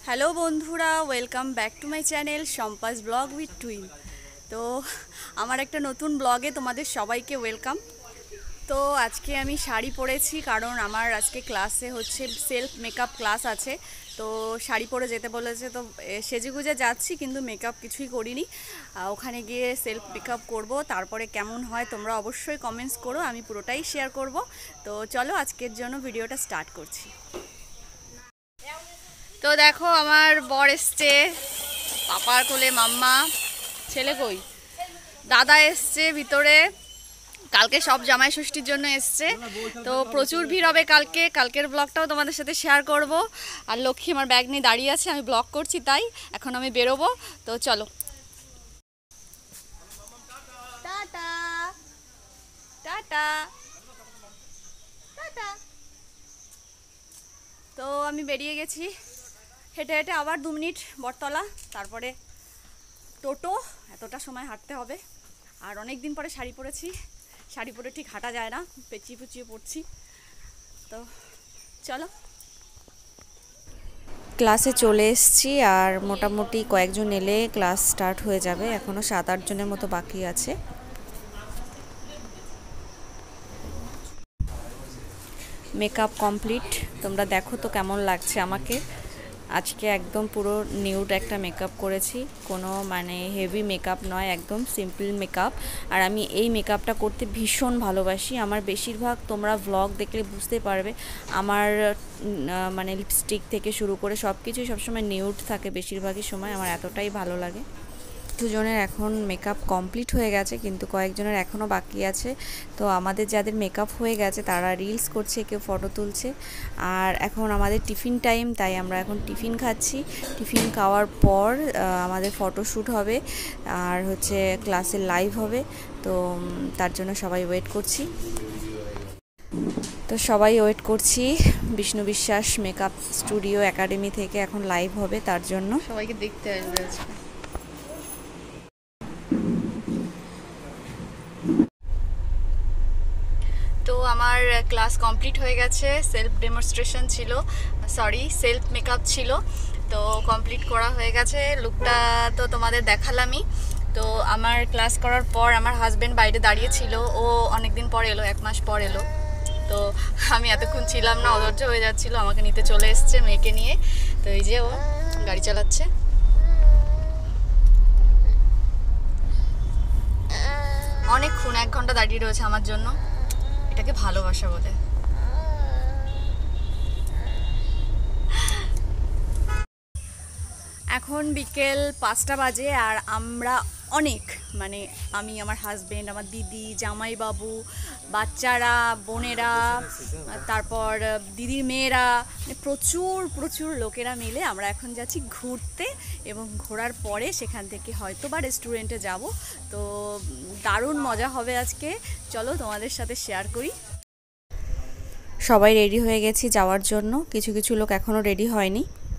Hello বন্ধুরা, welcome back to my channel সম্পাস vlog with twin. তো আমার একটা নতুন ব্লগে তোমাদের সবাইকে ওয়েলকাম। তো আজকে আমি শাড়ি পরেছি কারণ আমার আজকে ক্লাসে হচ্ছে সেলফ মেকআপ ক্লাস আছে। তো শাড়ি পরে যেতে বলেছে, তো সেজেগুজে যাচ্ছি কিন্তু মেকআপ কিছুই করিনি। ওখানে গিয়ে সেলফ মেকআপ করব, তারপরে কেমন হয় তোমরা অবশ্যই কমেন্টস করো, আমি পুরোটাই শেয়ার করব। তো চলো আজকের জন্য ভিডিওটা স্টার্ট করছি। তো দেখো আমার বর এসছে, পাপার কোলে মাম্মা, ছেলে কই, দাদা এসছে ভিতরে। কালকে সব জামাই ষষ্ঠীর জন্য এসছে, তো প্রচুর ভিড় হবে কালকের ব্লগটাও তোমাদের সাথে শেয়ার করব। আর লক্ষ্মী আমার ব্যাগ নিয়ে দাঁড়িয়ে আছে, আমি ব্লগ করছি তাই এখন আমি বেরোবো। তো চলো টাটা টাটা টাটা। তো আমি বেরিয়ে গেছি হেঁটে হেঁটে, আবার 2 মিনিট বটতলা, তারপরে টোটো। এতটা সময় হাঁটতে হবে। আর অনেক দিন পরে শাড়ি পরেছি, শাড়ি পরে ঠিক হাঁটা যায় না, পেঁচিয়ে পুচিয়ে পড়ছি। তো চলো, ক্লাসে চলে এসেছি আর মোটামুটি কয়েকজন এলে ক্লাস স্টার্ট হয়ে যাবে। এখনও 7-8 জনের মতো বাকি আছে। মেকআপ কমপ্লিট, তোমরা দেখো তো কেমন লাগছে আমাকে। আজকে একদম পুরো নিউড একটা মেকআপ করেছি, কোনো মানে হেভি মেকআপ নয়, একদম সিম্পল মেকআপ। আর আমি এই মেকআপটা করতে ভীষণ ভালোবাসি। আমার বেশিরভাগ তোমরা ভ্লগ দেখলে বুঝতে পারবে, আমার মানে লিপস্টিক থেকে শুরু করে সব কিছুই সবসময় নিউড থাকে বেশিরভাগই সময়। আমার এতটাই ভালো লাগে। দুজনের এখন মেকআপ কমপ্লিট হয়ে গেছে, কিন্তু কয়েকজনের এখনও বাকি আছে। তো আমাদের যাদের মেকআপ হয়ে গেছে তারা রিলস করছে, কেউ ফটো তুলছে। আর এখন আমাদের টিফিন টাইম, তাই আমরা এখন টিফিন খাচ্ছি। টিফিন খাওয়ার পর আমাদের ফটোশ্যুট হবে আর হচ্ছে ক্লাসে লাইভ হবে। তো তার জন্য সবাই ওয়েট করছি। তো সবাই ওয়েট করছি, বিষ্ণু বিশ্বাস মেকআপ স্টুডিও একাডেমি থেকে এখন লাইভ হবে, তার জন্য সবাইকে দেখতে আসবে আজকে। তো আমার ক্লাস কমপ্লিট হয়ে গেছে, সেলফ ডেমনস্ট্রেশন ছিল, সেলফ মেকআপ ছিল। তো কমপ্লিট করা হয়ে গেছে। লুকটা তো তোমাদের দেখালামই। তো আমার ক্লাস করার পর আমার হাজব্যান্ড বাইরে দাঁড়িয়ে ছিল, ও অনেকদিন পর এলো, 1 মাস পর এলো। তো আমি এতক্ষণ ছিলাম না, অধৈর্য হয়ে যাচ্ছিলো, আমাকে নিতে চলে এসছে মেয়েকে নিয়ে। তো এই যে ও গাড়ি চালাচ্ছে। অনেকক্ষণ 1 ঘন্টা দাঁড়িয়ে রয়েছে আমার জন্য, এটাকে ভালোবাসা বলে। এখন বিকেল 5টা বাজে আর আমরা অনেক, মানে আমি, আমার হাজবেন্ড, আমার দিদি, জামাইবাবু, বাচ্চারা, বোনেরা, তারপর দিদির মেয়েরা, মানে প্রচুর প্রচুর লোকেরা মিলে আমরা এখন যাচ্ছি ঘুরতে। এবং ঘোরার পরে সেখান থেকে হয়তো বা রেস্টুরেন্টে যাব। তো দারুণ মজা হবে আজকে, চলো তোমাদের সাথে শেয়ার করি। সবাই রেডি হয়ে গেছি যাওয়ার জন্য, কিছু কিছু লোক এখনও রেডি হয়নি।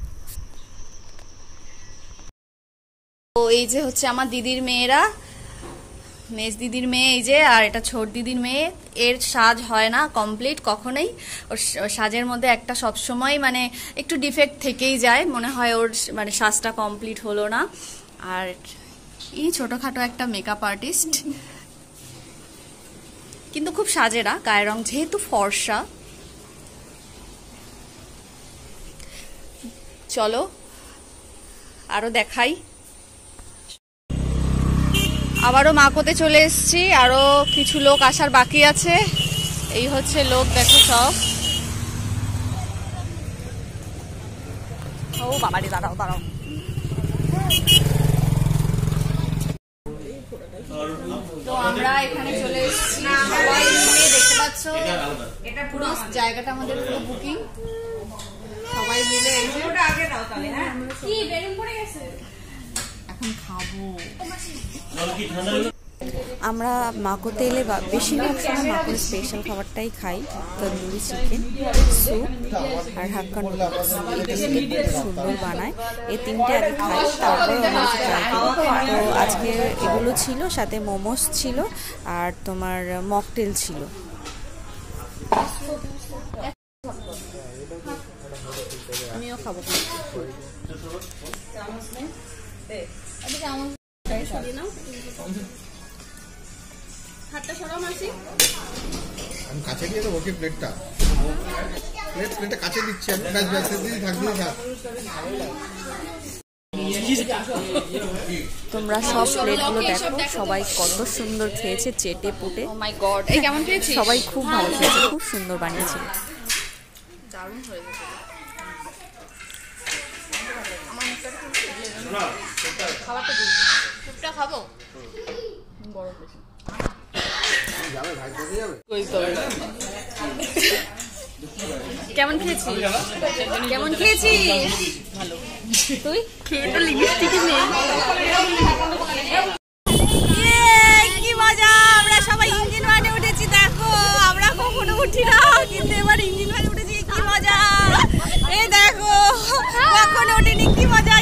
তো এই যে হচ্ছে আমার দিদির মেয়েরা, মেজ দিদির মেয়ে এই যে, আর এটা ছোট দিদির মেয়ে। এর সাজ হয় না কমপ্লিট কখনোই, ওর সাজের মধ্যে একটা সবসময় মানে একটু ডিফেক্ট থেকেই যায়, মনে হয় ওর মানে সাজটা কমপ্লিট হলো না। আর এই ছোটোখাটো একটা মেকআপ আর্টিস্ট, কিন্তু খুব সাজে না, গায়ের রং যেহেতু ফর্সা। চলো আরো দেখাই। আবারও মাকোতে চলে এসেছি, আরো কিছু লোক আসার বাকি আছে। এই হচ্ছে লোক, দেখো সব। ও বাবারে, দাঁড়াও দাঁড়াও। তো আমরা এখানে চলে এসেছি, সবাই মিলে দেখতে পাচ্ছ, এটা পুরো জায়গাটা আমাদের পুরো বুকিং। সবাই মিলে এই যে ওটা আগে দাও তাহলে। হ্যাঁ, কি বেলুন পড়ে গেছে, এখন খাবো। আমরা মাকোতে এলে বেশিরভাগ সময় মাকোর স্পেশাল খাবারটাই খাই, তন্দুরি চিকেন, স্যুপ আর হাক্কা নুডলস। এই তিনটে খুব সুন্দর বানায়, এই তিনটে আগে খাই, তারপরে আমরা কিছু ট্রাই করি। তো আজকে এগুলো ছিল, সাথে মোমোস ছিল আর তোমার মকটেল ছিল। আমিও খাবো। আমি কাছে দিয়ে দেবো কি প্লেটটা কাছে দিচ্ছি আমি। তোমরা সব প্লেটগুলো দেখো, সবাই কত সুন্দর খেয়েছে চেটে পুটে। ও মাই গড, এই কেমন খেয়েছিস? সবাই খুব ভালো খেয়েছে, খুব সুন্দর বানিয়েছিল, দারুণ হয়েছে। খাবারটা দিই, স্যুপটা খাবো বড় বেশি। কেমন খেয়েছিস? কেমন খেয়েছিস? ভালো। তুই খেয়ে তো লিপস্টিকই নেই। কি মজা, আমরা সবাই ইঞ্জিন ওয়ানে উঠেছি। দেখো আমরা কখনো উঠি না, কিন্তু এবার ইঞ্জিন ওয়ানে উঠেছি। কি মজা, এই দেখো কখনো উঠিনি, কি মজা।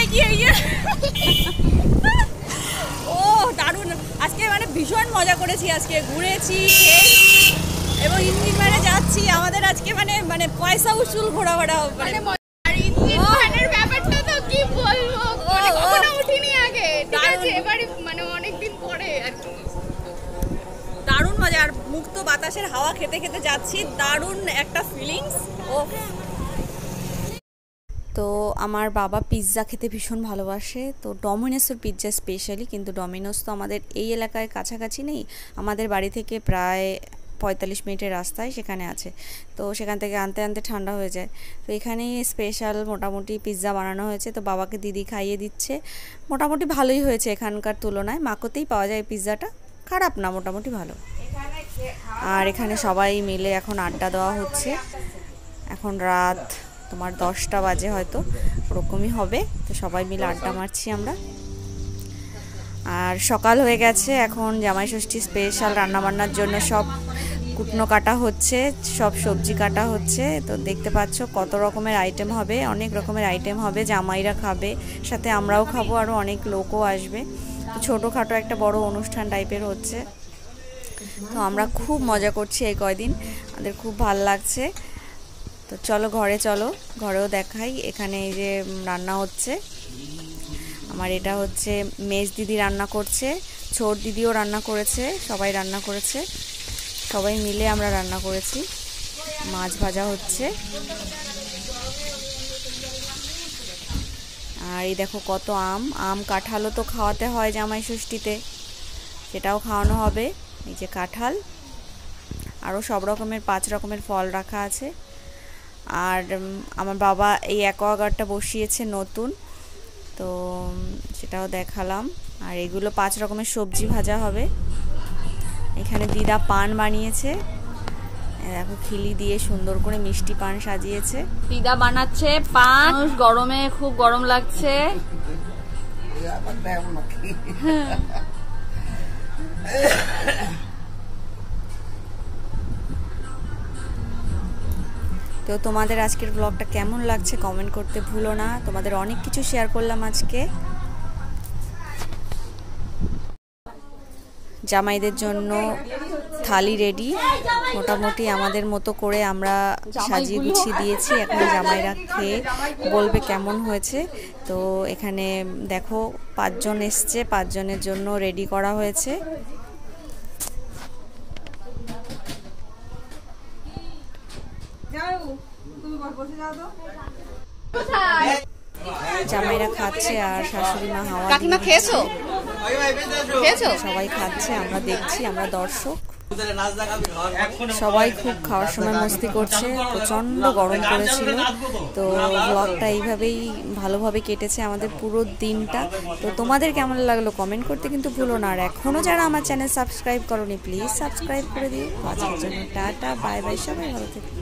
ও দারুণ, আজকে মানে ভীষণ মজা করেছি। আজকে ঘুরেছি, খেয়েছি এবং ইঞ্জিন ওয়ানে যাচ্ছি। আমাদের আজকে মানে মানে পয়সা উসুল ঘোরাফেরা হবে। ব্যাপারটা তো কি বলবো, কখনো উঠিনি আগে, ঠিক আছে, এবারে মানে অনেকদিন পরে আর কি। দারুণ মজা, আর মুক্ত বাতাসের হাওয়া খেতে খেতে যাচ্ছি, দারুণ একটা ফিলিংস। ও তো আমার বাবা পিৎজা খেতে ভীষণ ভালোবাসে, তো ডমিনোসের পিৎজা স্পেশালি, কিন্তু ডমিনোস তো আমাদের এই এলাকায় কাছাকাছি নেই, আমাদের বাড়ি থেকে প্রায় 45 মিনিটের রাস্তায় সেখানে আছে। তো সেখান থেকে আনতে আনতে ঠান্ডা হয়ে যায়। তো এখানেই স্পেশাল মোটামুটি পিৎজা বানানো হয়েছে, তো বাবাকে দিদি খাইয়ে দিচ্ছে। মোটামুটি ভালোই হয়েছে এখানকার তুলনায়, মাকোতেই পাওয়া যায় পিৎজাটা, খারাপ না, মোটামুটি ভালো। আর এখানে সবাই মিলে এখন আড্ডা দেওয়া হচ্ছে। এখন রাত তোমার 10টা বাজে হয়তো, ওরকমই হবে। তো সবাই মিলে আড্ডা মারছি আমরা। আর সকাল হয়ে গেছে, এখন জামাই ষষ্ঠী স্পেশাল রান্নাবান্নার জন্য সব কুটনো কাটা হচ্ছে, সব সবজি কাটা হচ্ছে। তো দেখতে পাচ্ছ কত রকমের আইটেম হবে, অনেক রকমের আইটেম হবে, জামাইরা খাবে, সাথে আমরাও খাবো, আরও অনেক লোকও আসবে। তো ছোটোখাটো একটা বড় অনুষ্ঠান টাইপের হচ্ছে। তো আমরা খুব মজা করছি এই কয়দিন, আমাদের খুব ভাল লাগছে। তো চলো ঘরে, চলো ঘরেও দেখাই। এখানে এই যে রান্না হচ্ছে, আমার এটা হচ্ছে মেজ দিদি রান্না করছে, ছোট দিদিও রান্না করেছে, সবাই রান্না করেছে, সবাই মিলে আমরা রান্না করেছি। মাছ ভাজা হচ্ছে, আর এই দেখো কত আম কাঁঠালও তো খাওয়াতে হয় জামাই ষষ্ঠীতে, সেটাও খাওয়ানো হবে। এই যে কাঁঠাল, আরও সব রকমের 5 রকমের ফল রাখা আছে। আর আমার বাবা এই অ্যাকোয়াগার্ডটা বসিয়েছে নতুন, তো সেটাও দেখালাম। আর এগুলো 5 রকমের সবজি ভাজা হবে। এখানে দিদা পান বানিয়েছে, দেখো খিলি দিয়ে সুন্দর করে মিষ্টি পান সাজিয়েছে। দিদা বানাচ্ছে পান, গরমে খুব গরম লাগছে। তো তোমাদের আজকের ব্লগটা কেমন লাগছে কমেন্ট করতে ভুলো না। তোমাদের অনেক কিছু শেয়ার করলাম আজকে। জামাইদের জন্য থালি রেডি, মোটামুটি আমাদের মতো করে আমরা সাজিয়ে গুছিয়ে দিয়েছি। এখন জামাইরা খেয়ে বলবে কেমন হয়েছে। তো এখানে দেখো 5 জন এসছে, 5 জনের জন্য রেডি করা হয়েছে। জামাইরা খাচ্ছে আর শাশুড়ি মা হাওয়া। কাকিমা খেয়েছো? সবাই খাচ্ছে, আমরা দেখছি, আমরা দর্শক। সবাই খুব খাওয়ার সময় মস্তি করছে, প্রচণ্ড গরম পড়েছিল। তো ব্লগটা এইভাবেই ভালোভাবে কেটেছে আমাদের পুরো দিনটা। তো তোমাদের কেমন লাগলো কমেন্ট করতে কিন্তু ভুলো না। আর এখনও যারা আমার চ্যানেল সাবস্ক্রাইব করোনি প্লিজ সাবস্ক্রাইব করে দিও। আজকের জন্য টাটা, বাই বাই, সবাই ভালো থেকে।